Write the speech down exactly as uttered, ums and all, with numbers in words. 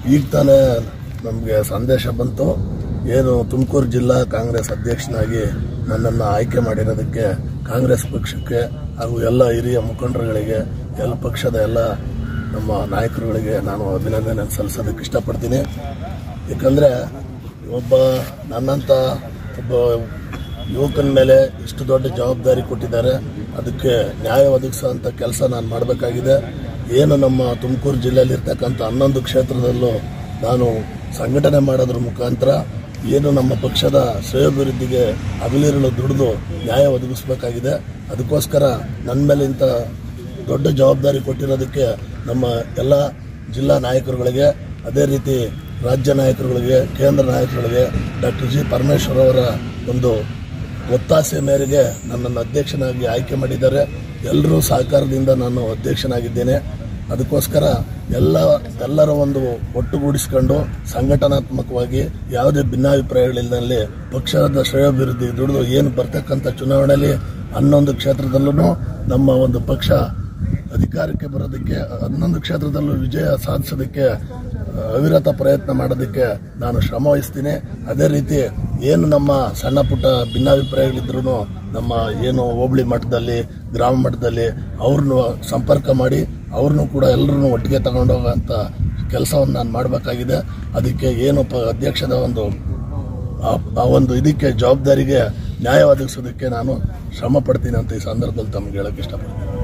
ಈಗ ತಾನೇ ನಮಗೆ ಸಂದೇಶ ಬಂತು, ಏನು ತುಮಕೂರು ಜಿಲ್ಲಾ ಕಾಂಗ್ರೆಸ್ ಅಧ್ಯಕ್ಷನಾಗಿ ನನ್ನನ್ನು ಆಯ್ಕೆ ಮಾಡಿರೋದಕ್ಕೆ ಕಾಂಗ್ರೆಸ್ ಪಕ್ಷಕ್ಕೆ ಹಾಗೂ ಎಲ್ಲ ಹಿರಿಯ ಮುಖಂಡರುಗಳಿಗೆ, ಎಲ್ಲ ಪಕ್ಷದ ಎಲ್ಲ ನಮ್ಮ ನಾಯಕರುಗಳಿಗೆ ನಾನು ಅಭಿನಂದನೆ ಸಲ್ಲಿಸೋದಕ್ಕೆ ಇಷ್ಟಪಡ್ತೀನಿ. ಏಕೆಂದರೆ ಒಬ್ಬ ನನ್ನಂಥ ಒಬ್ಬ ಯುವಕನ ಮೇಲೆ ಇಷ್ಟು ದೊಡ್ಡ ಜವಾಬ್ದಾರಿ ಕೊಟ್ಟಿದ್ದಾರೆ, ಅದಕ್ಕೆ ನ್ಯಾಯ ಒದಗಿಸುವಂಥ ಕೆಲಸ ನಾನು ಮಾಡಬೇಕಾಗಿದೆ. ಏನು ನಮ್ಮ ತುಮಕೂರು ಜಿಲ್ಲೆಯಲ್ಲಿರ್ತಕ್ಕಂಥ ಹನ್ನೊಂದು ಕ್ಷೇತ್ರದಲ್ಲೂ ನಾನು ಸಂಘಟನೆ ಮಾಡೋದ್ರ ಮುಖಾಂತರ ಏನು ನಮ್ಮ ಪಕ್ಷದ ಶ್ರೇಯೋಭಿವೃದ್ಧಿಗೆ ಹಗಲಿರುಳು ದುಡಿದು ನ್ಯಾಯ ಒದಗಿಸಬೇಕಾಗಿದೆ. ಅದಕ್ಕೋಸ್ಕರ ನನ್ನ ಮೇಲೆ ಇಂಥ ದೊಡ್ಡ ಜವಾಬ್ದಾರಿ ಕೊಟ್ಟಿರೋದಕ್ಕೆ ನಮ್ಮ ಎಲ್ಲ ಜಿಲ್ಲಾ ನಾಯಕರುಗಳಿಗೆ, ಅದೇ ರೀತಿ ರಾಜ್ಯ ನಾಯಕರುಗಳಿಗೆ, ಕೇಂದ್ರ ನಾಯಕರುಗಳಿಗೆ, ಡಾಕ್ಟರ್ ಜಿ ಪರಮೇಶ್ವರ್ ಅವರ ಒಂದು ಒತ್ತಾಸೆ ಮೇರೆಗೆ ನನ್ನನ್ನು ಅಧ್ಯಕ್ಷನಾಗಿ ಆಯ್ಕೆ ಮಾಡಿದ್ದಾರೆ. ಎಲ್ಲರೂ ಸಹಕಾರದಿಂದ ನಾನು ಅಧ್ಯಕ್ಷನಾಗಿದ್ದೇನೆ. ಅದಕ್ಕೋಸ್ಕರ ಎಲ್ಲ ಎಲ್ಲರ ಒಂದು ಒಟ್ಟುಗೂಡಿಸಿಕೊಂಡು ಸಂಘಟನಾತ್ಮಕವಾಗಿ ಯಾವುದೇ ಭಿನ್ನಾಭಿಪ್ರಾಯಗಳಿಲ್ಲದಲ್ಲಿ ಪಕ್ಷದ ಶ್ರೇಯೋಭಿವೃದ್ಧಿ ದುಡಿದು ಏನು ಬರ್ತಕ್ಕಂಥ ಚುನಾವಣೆಯಲ್ಲಿ ಹನ್ನೊಂದು ಕ್ಷೇತ್ರದಲ್ಲೂ ನಮ್ಮ ಒಂದು ಪಕ್ಷ ಅಧಿಕಾರಕ್ಕೆ ಬರೋದಕ್ಕೆ, ಹನ್ನೊಂದು ಕ್ಷೇತ್ರದಲ್ಲೂ ವಿಜಯ ಸಾಧಿಸೋದಕ್ಕೆ ಅವಿರತ ಪ್ರಯತ್ನ ಮಾಡೋದಕ್ಕೆ ನಾನು ಶ್ರಮ ವಹಿಸ್ತೀನಿ. ಅದೇ ರೀತಿ ಏನು ನಮ್ಮ ಸಣ್ಣ ಪುಟ್ಟ ಭಿನ್ನಾಭಿಪ್ರಾಯಗಳಿದ್ರೂ ನಮ್ಮ ಏನು ಹೋಬಳಿ ಮಟ್ಟದಲ್ಲಿ, ಗ್ರಾಮ ಮಟ್ಟದಲ್ಲಿ ಅವ್ರನ್ನೂ ಸಂಪರ್ಕ ಮಾಡಿ ಅವ್ರನ್ನೂ ಕೂಡ ಎಲ್ಲರನ್ನೂ ಒಟ್ಟಿಗೆ ತಗೊಂಡೋಗೋಂಥ ಕೆಲಸವನ್ನು ನಾನು ಮಾಡಬೇಕಾಗಿದೆ. ಅದಕ್ಕೆ ಏನು ಪ ಅಧ್ಯಕ್ಷದ ಒಂದು ಆ ಒಂದು ಇದಕ್ಕೆ ಜವಾಬ್ದಾರಿಗೆ ನ್ಯಾಯ ಒದಗಿಸೋದಕ್ಕೆ ನಾನು ಶ್ರಮ ಪಡ್ತೀನಿ ಅಂತ ಈ ಸಂದರ್ಭದಲ್ಲಿ ತಮಗೆ ಹೇಳಕ್ಕೆ ಇಷ್ಟಪಡ್ತೀನಿ.